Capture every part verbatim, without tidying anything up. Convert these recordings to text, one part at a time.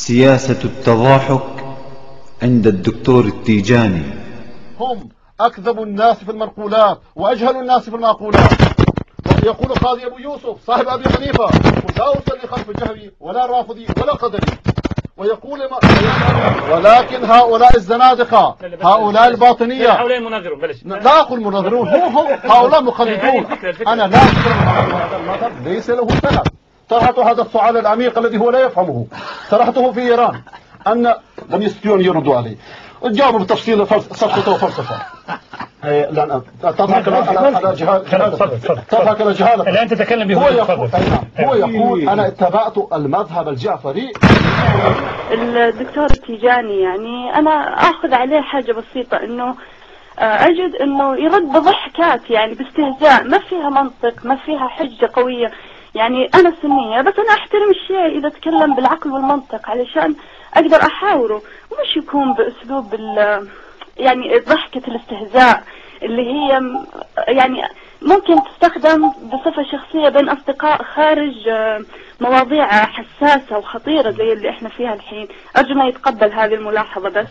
سياسة التضاحك عند الدكتور التيجاني. هم أكذب الناس في المنقولات وأجهل الناس في المعقولات. يقول قاضي أبو يوسف صاحب أبي حنيفة: لا أصلي خلف الجهمي ولا رافضي ولا قدري. ويقول ما ولكن هؤلاء الزنادقة، هؤلاء الباطنية، لا أقول مناظرون، هو هو هؤلاء مقلدون. أنا لا أتكلم عن هذا المذهب، ليس له سند. طرحت هذا السؤال العميق الذي هو لا يفهمه، طرحته في إيران، أن لم يستطيعون يردوا عليه. جاوبوا بتفصيل سقطة وفلسفة. لأن تضحك على جهالة، تضحك على جهالة. الآن تتكلم به. هو يقول هو يقول أنا اتبعت المذهب الجعفري. الدكتور التيجاني يعني أنا أخذ عليه حاجة بسيطة، إنه أجد إنه يرد بضحكات، يعني باستهزاء، ما فيها منطق، ما فيها حجة قوية. يعني أنا سنية، بس أنا أحترم الشيء إذا تكلم بالعقل والمنطق علشان أقدر أحاوره، ومش يكون بأسلوب يعني ضحكة الاستهزاء اللي هي يعني ممكن تستخدم بصفة شخصية بين أصدقاء خارج مواضيع حساسة وخطيرة زي اللي احنا فيها الحين. أرجو ما يتقبل هذه الملاحظة. بس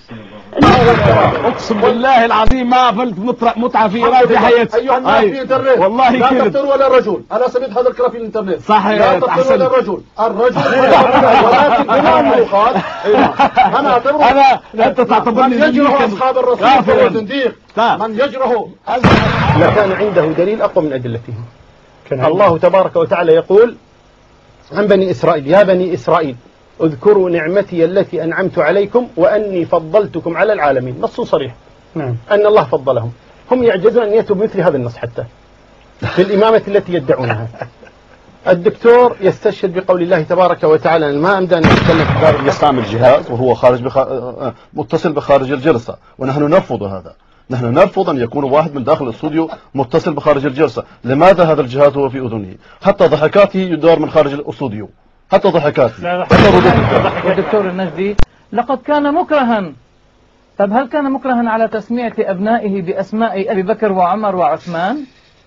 أقسم بالله العظيم ما فلت متعة في إيران في حياتي. أيها الناس في الإنترنت، والله لا تفتروا ولا الرجل. أنا سمعت هذا الكلام في الإنترنت. صحيح. لا تفتروا ولا الرجل. الرجل ولكن بما أنه قال أنا أعتبره أنا أنت تعتبرني من يجره أصحاب الرسول فهو زنديق. من يجره لكان عنده دليل أقوى من أدلتهم. الله تبارك وتعالى يقول عن بني إسرائيل: يا بني إسرائيل اذكروا نعمتي التي أنعمت عليكم وأني فضلتكم على العالمين. نص صريح. نعم. أن الله فضلهم. هم يعجزون أن يأتوا بمثل هذا النص حتى في الإمامة التي يدعونها. الدكتور يستشهد بقول الله تبارك وتعالى: ما أمدى أن نتكلم في باب يستعمل الجهاز وهو خارج بخ... متصل بخارج الجلسة، ونحن نرفض هذا. نحن نرفض أن يكون واحد من داخل الاستوديو متصل بخارج الجلسة. لماذا هذا الجهاز هو في أذنه؟ حتى ضحكاته يدار من خارج الاستوديو، حتى ضحكاته. والدكتور النجدي لقد كان مكرها. طب هل كان مكرها على تسمية أبنائه بأسماء أبي بكر وعمر وعثمان؟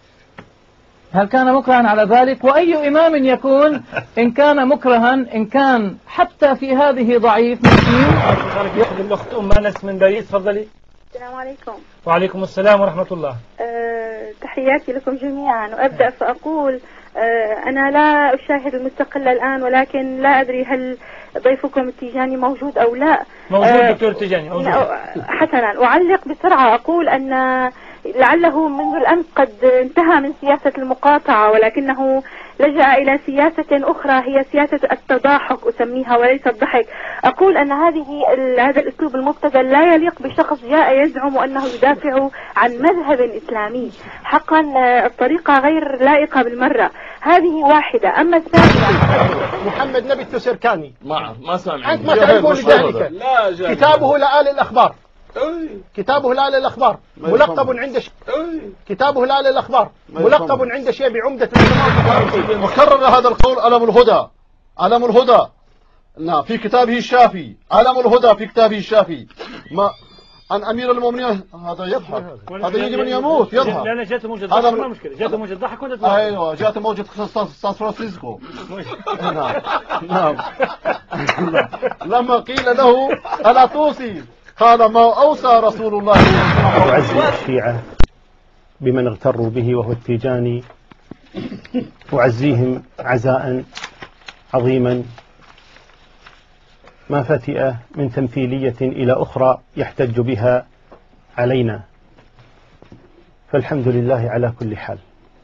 هل كان مكرها على ذلك؟ وأي إمام يكون إن كان مكرها، إن كان حتى في هذه ضعيف مسكين؟ يأخذ الأخت أم أنس من باريس. تفضلي. السلام عليكم. وعليكم السلام ورحمة الله. أه تحياتي لكم جميعا. وأبدأ فأقول أه أنا لا أشاهد المستقلة الآن، ولكن لا أدري هل ضيفكم التيجاني موجود أو لا. موجود. أه دكتور التيجاني موجود. حسنا. أعلق بسرعة أقول أن لعله منذ الأمس قد انتهى من سياسة المقاطعة، ولكنه لجأ إلى سياسة أخرى هي سياسة التضاحك أسميها وليس الضحك. أقول أن هذه هذا الأسلوب المبتذل لا يليق بشخص جاء يزعم أنه يدافع عن مذهب إسلامي. حقا الطريقة غير لائقة بالمرة. هذه واحدة. أما الثانية، محمد نبي التسركاني ما ما سامع. أنت ما تعرفون ذلك. كتابه لآل الأخبار. كتابه لآل الأخبار ملقب عند ش... كتابه لآل الأخبار ملقب عند شيء بعمدة العلماء. وكرر هذا القول علم الهدى، علم الهدى. نعم، في كتابه الشافي، علم الهدى في كتابه الشافي. ما عن أمير المؤمنين. هذا يضحك، هذا يجب أن يموت يضحك. لا لا جاته موجة ضحك، ما مشكلة. جاته موجة ضحك ولا ضحك؟ أيوة جاته موجة سان فرانسيسكو. نعم نعم. لما قيل له ألا توصي قال ما أوصى رسول الله. أعزي الشيعة بمن اغتروا به وهو التيجاني، أعزيهم عزاء عظيما ما فتئ من تمثيلية إلى أخرى يحتج بها علينا، فالحمد لله على كل حال.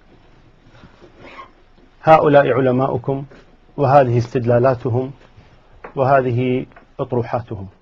هؤلاء علماؤكم، وهذه استدلالاتهم، وهذه أطروحاتهم.